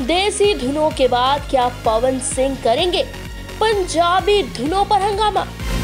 देसी धुनों के बाद क्या पवन सिंह करेंगे पंजाबी धुनों पर हंगामा?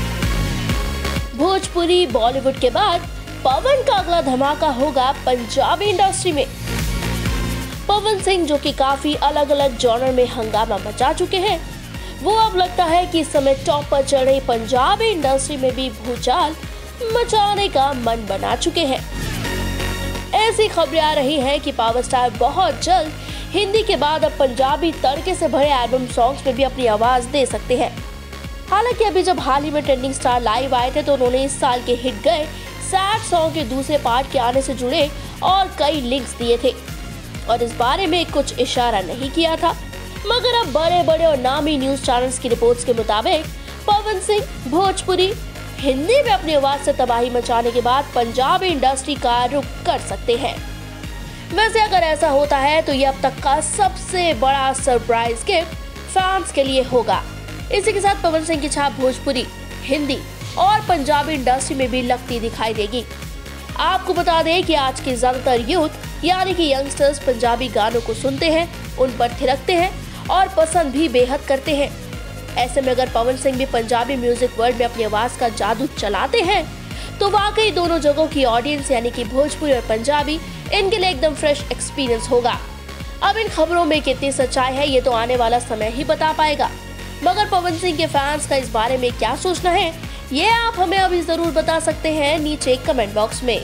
भोजपुरी बॉलीवुड के बाद पवन का अगला धमाका होगा पंजाबी इंडस्ट्री में। पवन सिंह जो कि काफी अलग अलग जॉनर में हंगामा मचा चुके हैं, वो अब लगता है कि इस समय टॉप पर चल रही पंजाबी इंडस्ट्री में भी भूचाल मचाने का मन बना चुके हैं। ऐसी खबरें आ रही हैं कि पावर स्टार बहुत जल्द हिंदी के बाद अब पंजाबी तड़के से भरे एल्बम सॉन्ग्स में भी अपनी आवाज दे सकते हैं। हालांकि अभी जब हाल ही में ट्रेंडिंग स्टार लाइव आए थे तो उन्होंने इस साल के हिट गए सैड सॉन्ग के दूसरे पार्ट के आने से जुड़े और कई लिंक्स दिए थे और इस बारे में कुछ इशारा नहीं किया था। मगर अब बड़े बड़े और नामी न्यूज चैनल्स की रिपोर्ट्स के मुताबिक पवन सिंह भोजपुरी हिंदी में अपनी आवाज से तबाही मचाने के बाद पंजाबी इंडस्ट्री का रुख कर सकते हैं। वैसे अगर ऐसा होता है तो ये अब तक का सबसे बड़ा सरप्राइज गिफ्ट फैंस के लिए होगा। इसी के साथ पवन सिंह की छाप भोजपुरी, हिंदी और पंजाबी इंडस्ट्री में भी लगती दिखाई देगी। आपको बता दें कि आज के ज्यादातर यूथ यानी कि यंगस्टर्स पंजाबी गानों को सुनते हैं, उन पर थिरकते हैं और पसंद भी बेहद करते हैं। ऐसे में अगर पवन सिंह भी पंजाबी म्यूजिक वर्ल्ड में अपनी आवाज का जादू चलाते हैं तो वाकई दोनों जगहों की ऑडियंस यानी कि भोजपुरी और पंजाबी इनके लिए एकदम फ्रेश एक्सपीरियंस होगा। अब इन खबरों में कितनी सच्चाई है ये तो आने वाला समय ही बता पाएगा, मगर पवन सिंह के फैंस का इस बारे में क्या सोचना है ये आप हमें अभी जरूर बता सकते हैं नीचे कमेंट बॉक्स में।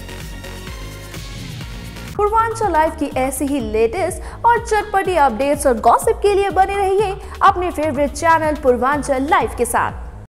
पूर्वांचल लाइव की ऐसी ही लेटेस्ट और चटपटी अपडेट्स और गॉसिप के लिए बने रहिए अपने फेवरेट चैनल पूर्वांचल लाइव के साथ।